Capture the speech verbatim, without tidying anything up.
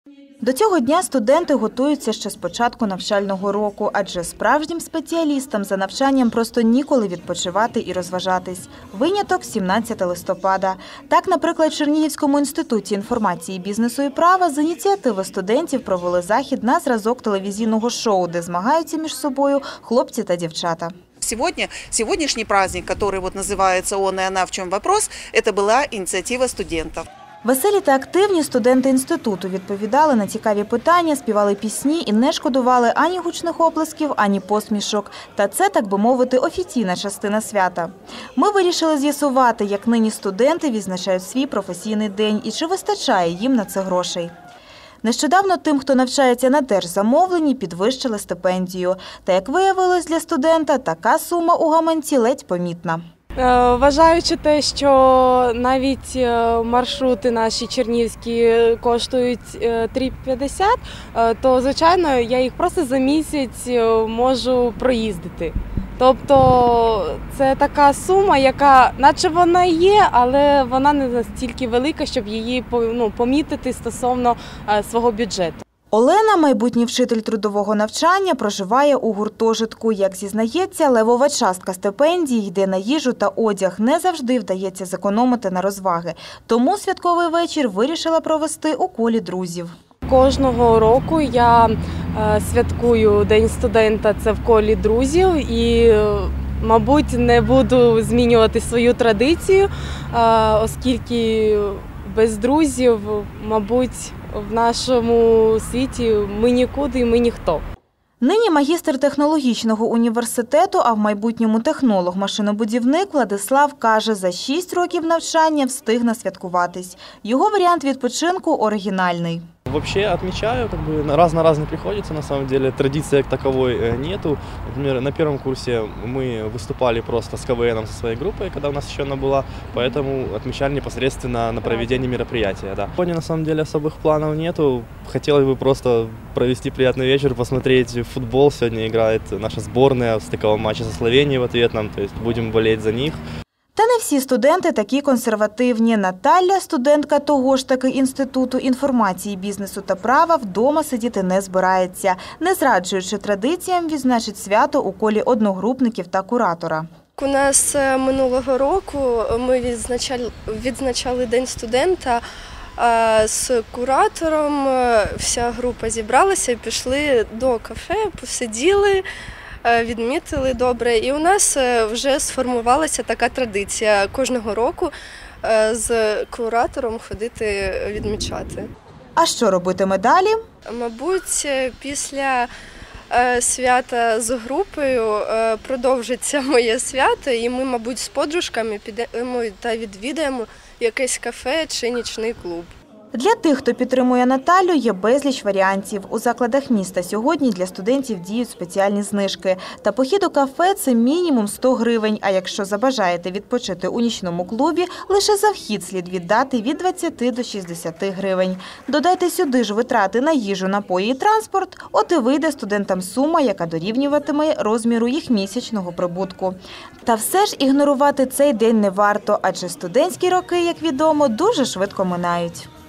До цього дня студенти готуються ще з початку навчального року, адже справжнім спеціалістам за навчанням просто ніколи відпочивати і розважатись. Виняток – сімнадцяте листопада. Так, наприклад, в Чернігівському інституті інформації, бізнесу і права з ініціативи студентів провели захід на зразок телевізійного шоу, де змагаються між собою хлопці та дівчата. Сегодня, сегодняшний праздник, который вот называется «Он и она. В чем вопрос?», это была инициатива студентов. Веселі та активні студенти інституту відповідали на цікаві питання, співали пісні і не шкодували ані гучних оплесків, ані посмішок. Та це, так би мовити, офіційна частина свята. Ми вирішили з'ясувати, як нині студенти відзначають свій професійний день і чи вистачає їм на це грошей. Нещодавно тим, хто навчається на держзамовленні, підвищили стипендію. Та, як виявилось для студента, така сума у гаманці ледь помітна. Вважаючи те, що навіть маршрути наші чернігівські коштують три п'ятдесят, то, звичайно, я їх просто за місяць можу проїздити. Тобто це така сума, яка, наче вона є, але вона не настільки велика, щоб її ну, помітити стосовно свого бюджету. Олена, майбутній вчитель трудового навчання, проживає у гуртожитку. Як зізнається, левова частка стипендії йде на їжу та одяг. Не завжди вдається зекономити на розваги. Тому святковий вечір вирішила провести у колі друзів. Кожного року я святкую День студента – це в колі друзів і, мабуть, не буду змінювати свою традицію, оскільки без друзів, мабуть, в нашому світі ми нікуди і ми ніхто. Нині магістр технологічного університету, а в майбутньому технолог-машинобудівник Владислав каже, за шість років навчання встигне святкуватись. Його варіант відпочинку оригінальний. Вообще отмечаю, как бы раз на раз не приходится, на самом деле традиции как таковой нету. Например, на первом курсе мы выступали просто с КВНом со своей группой, когда у нас еще она была, поэтому отмечали непосредственно на проведении мероприятия. Да. Сегодня на самом деле особых планов нету, хотелось бы просто провести приятный вечер, посмотреть футбол. Сегодня играет наша сборная в стыковом матче со Словенией в ответном, то есть будем болеть за них. Та не всі студенти такі консервативні. Наталя, студентка того ж таки Інституту інформації, бізнесу та права, вдома сидіти не збирається. Не зраджуючи традиціям, відзначить свято у колі одногрупників та куратора. У нас минулого року ми відзначали, відзначали День студента з куратором. Вся група зібралася, пішли до кафе, посиділи, відмітили добре. І у нас вже сформувалася така традиція кожного року з куратором ходити відмічати. А що робитиме далі? Мабуть, після свята з групою продовжиться моє свято, і ми, мабуть, з подружками підемо та відвідаємо якесь кафе чи нічний клуб. Для тих, хто підтримує Наталю, є безліч варіантів. У закладах міста сьогодні для студентів діють спеціальні знижки. Та похід у кафе – це мінімум сто гривень, а якщо забажаєте відпочити у нічному клубі, лише за вхід слід віддати від двадцяти до шістдесяти гривень. Додайте сюди ж витрати на їжу, напої і транспорт, от і вийде студентам сума, яка дорівнюватиме розміру їх місячного прибутку. Та все ж ігнорувати цей день не варто, адже студентські роки, як відомо, дуже швидко минають.